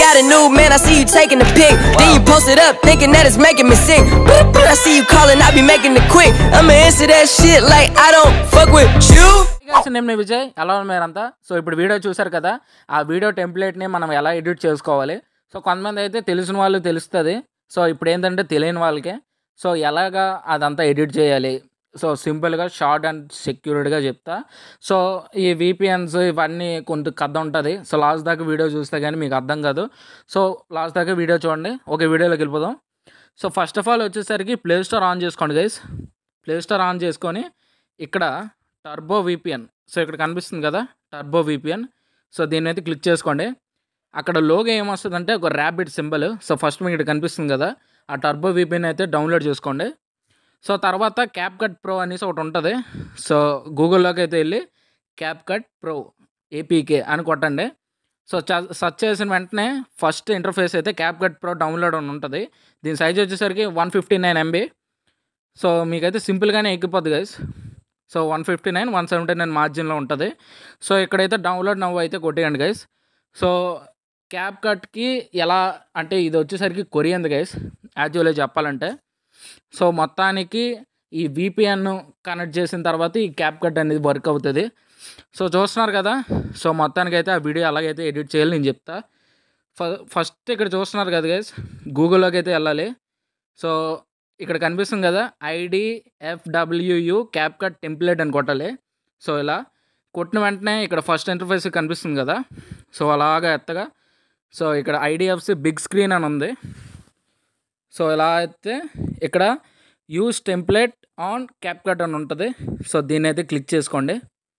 got a new man, I see you taking the pic. Then you post it up, thinking that it's making me sick. I see you calling, I be making it quick. I'ma answer that shit like I don't fuck with you. నేను మీ విజయ్, ఎలా ఉన్నారు మీరంతా? So ఇప్పుడు video చూసారు కదా, ఆ video టెంప్లెట్ని మనం ఎలా ఎడిట్ చేసుకోవాలి. సో కొంతమంది అయితే తెలిసిన వాళ్ళు తెలుస్తుంది. సో ఇప్పుడు ఏంటంటే తెలియని వాళ్ళకే సో ఎలాగా అదంతా ఎడిట్ చేయాలి. సో సింపుల్గా షార్ట్ అండ్ సెక్యూర్డ్గా చెప్తా. సో ఈ VPNs ఇవన్నీ కొంత కథ ఉంటుంది. సో లాస్ట్ దాకా వీడియో చూస్తే కానీ మీకు అర్థం కాదు. సో లాస్ట్ దాకా వీడియో చూడండి. ఓకే, వీడియోలోకి వెళ్ళిపోదాం. సో ఫస్ట్ ఆఫ్ ఆల్ వచ్చేసరికి ప్లే స్టోర్ ఆన్ చేసుకోండి గైస్. ప్లే స్టోర్ ఆన్ చేసుకొని ఇక్కడ టర్బో VPN, సో ఇక్కడ కనిపిస్తుంది కదా టర్బో VPN. సో దీన్ని అయితే క్లిక్ చేసుకోండి. అక్కడ లోగో ఏమొస్తుందంటే ఒక ర్యాబిట్ సింబల్. సో ఫస్ట్ మీకు ఇక్కడ కనిపిస్తుంది కదా, ఆ టర్బో VPN అయితే డౌన్లోడ్ చేసుకోండి. సో తర్వాత CapCut Pro అనేసి ఒకటి ఉంటుంది. సో గూగుల్లోకి అయితే వెళ్ళి CapCut Pro APK అని కొట్టండి. సో సెర్చ్ చేసిన వెంటనే ఫస్ట్ ఇంటర్ఫేస్ అయితే CapCut Pro డౌన్లోడ్ అని ఉంటుంది. దీని సైజ్ వచ్చేసరికి 159 MB. సో మీకైతే సింపుల్గానే ఎక్కిపోద్ది గైస్. సో 159, 179 మార్జిన్లో ఉంటుంది. సో ఇక్కడైతే డౌన్లోడ్ నవ్వు అయితే కొట్టేయండి గైస్. సో CapCutకి ఎలా అంటే ఇది వచ్చేసరికి కొరియన్ గైస్ యాక్చువల్గా చెప్పాలంటే. సో మొత్తానికి ఈ VPN కనెక్ట్ చేసిన తర్వాత ఈ CapCut అనేది వర్క్ అవుతుంది. సో చూస్తున్నారు కదా. సో మొత్తానికి అయితే ఆ వీడియో అలాగైతే ఎడిట్ చేయాలి నేను చెప్తా. ఫస్ట్ ఇక్కడ చూస్తున్నారు కదా గైస్, గూగుల్లోకి అయితే వెళ్ళాలి. సో ఇక్కడ కనిపిస్తుంది కదా IDFWU CapCut టెంప్లెట్ అని కొట్టాలి. సో ఇలా కొట్టిన వెంటనే ఇక్కడ ఫస్ట్ ఇంటర్ఫేస్ కనిపిస్తుంది కదా. సో అలాగా ఎత్తగా సో ఇక్కడ IDFC బిగ్ స్క్రీన్ అని ఉంది. సో ఇలా అయితే ఇక్కడ యూస్ టెంప్లెట్ ఆన్ CapCut అని ఉంటుంది. సో దీన్ని అయితే క్లిక్ చేసుకోండి.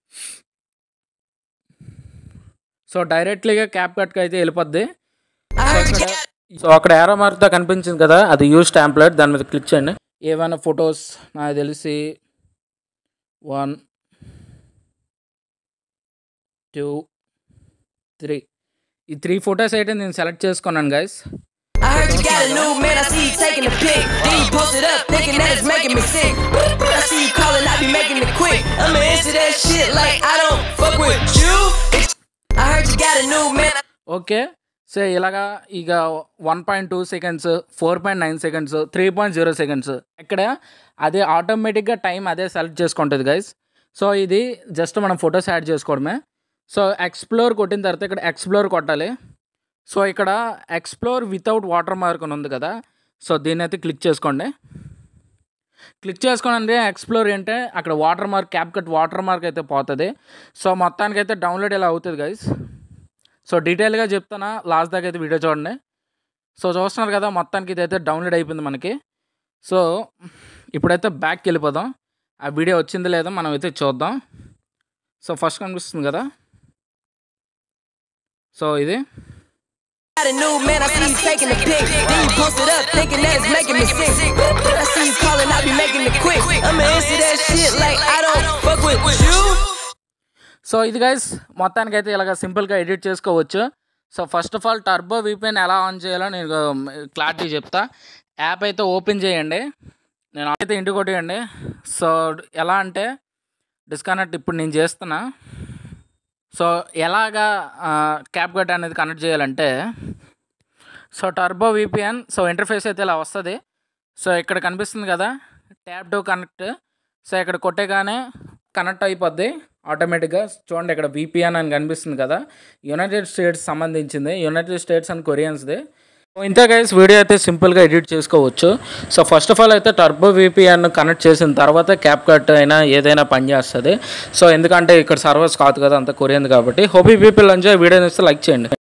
సో డైరెక్ట్లీగా CapCutకి అయితే వెళ్ళిపోద్ది. సో అక్కడ ఏరో మార్క్తో కనిపించింది కదా, అది యూస్ టెంప్లెట్, దాని మీద క్లిక్ చేయండి. ఏమైనా ఫొటోస్ నాకు తెలిసి 1 2 3 ఈ 3 ఫొటోస్ అయితే నేను సెలెక్ట్ చేసుకున్నాను guys. I heard you got a new man, I see you taking the pic. Then you post it up, thinking that it's making me sick. I see you calling, I be making it quick. I'ma answer that shit like I don't fuck with you. I heard you got a new man. Okay, so ఇలాగా ఇక 1.2 seconds, 4.9 seconds, 3.0 seconds ఇక్కడ అదే ఆటోమేటిక్గా time అదే select చేసుకుంటుంది guys. So ఇది just మనం photos add చేసుకోవడమే. సో ఎక్స్ప్లోర్ కొట్టిన తర్వాత ఇక్కడ ఎక్స్ప్లోర్ కొట్టాలి. సో ఇక్కడ ఎక్స్ప్లోర్ వితౌట్ వాటర్ మార్క్ అని ఉంది కదా, సో దీన్ని అయితే క్లిక్ చేసుకోండి. క్లిక్ చేసుకోండి. ఎక్స్ప్లోర్ అంటే అక్కడ water mark, CapCut water mark అయితే పోతుంది. సో మొత్తానికి అయితే డౌన్లోడ్ ఇలా అవుతుంది గైస్. సో డీటెయిల్గా చెప్తాను, లాస్ట్ దాకా అయితే వీడియో చూడండి. సో చూస్తున్నారు కదా, మొత్తానికి ఇదైతే డౌన్లోడ్ అయిపోయింది మనకి. సో ఇప్పుడైతే బ్యాక్కి వెళ్ళిపోదాం. ఆ వీడియో వచ్చింది లేదో మనం అయితే చూద్దాం. సో ఫస్ట్ కనిపిస్తుంది కదా, సో ఇది Got a new man, I see you taking the pic. Then you post it up, thinking that it's making me sick. I see you calling, I be making it quick. I'ma answer that shit like I don't fuck with you. So ఇది guys మొత్తానికి అయితే ఇలాగ సింపుల్గా edit చేసుకోవచ్చు. So first of all turbo VPN ఎలా on చేయాలో నేను clarity చెప్తా. యాప్ అయితే ఓపెన్ చేయండి, నేను అయితే ఇంటికి కొట్టేయండి. సో ఎలా అంటే డిస్కనెక్ట్ ఇప్పుడు నేను చేస్తున్నా. సో ఎలాగా CapCut అనేది కనెక్ట్ చేయాలంటే so turbo VPN so interface అయితే ఇలా వస్తుంది. సో ఇక్కడ కనిపిస్తుంది కదా ట్యాప్ టు కనెక్ట్. సో ఇక్కడ కొట్టేగానే కనెక్ట్ అయిపోద్ది ఆటోమేటిక్గా. చూడండి ఇక్కడ VPN అని కనిపిస్తుంది కదా, యునైటెడ్ స్టేట్స్ సంబంధించింది, యునైటెడ్ స్టేట్స్ అండ్ కొరియన్స్ది. ఇంతే గైస్, వీడియో అయితే సింపుల్గా ఎడిట్ చేసుకోవచ్చు. సో ఫస్ట్ ఆఫ్ ఆల్ అయితే టర్బో VPN కనెక్ట్ చేసిన తర్వాత CapCut అయినా ఏదైనా పని చేస్తుంది. సో ఎందుకంటే ఇక్కడ సర్వర్స్ కాదు కదా, అంత కొరియన్ కాబట్టి. హోప్ యూ పీపుల్ ఎంజాయ్ వీడియోని ఇస్తే లైక్ చేయండి.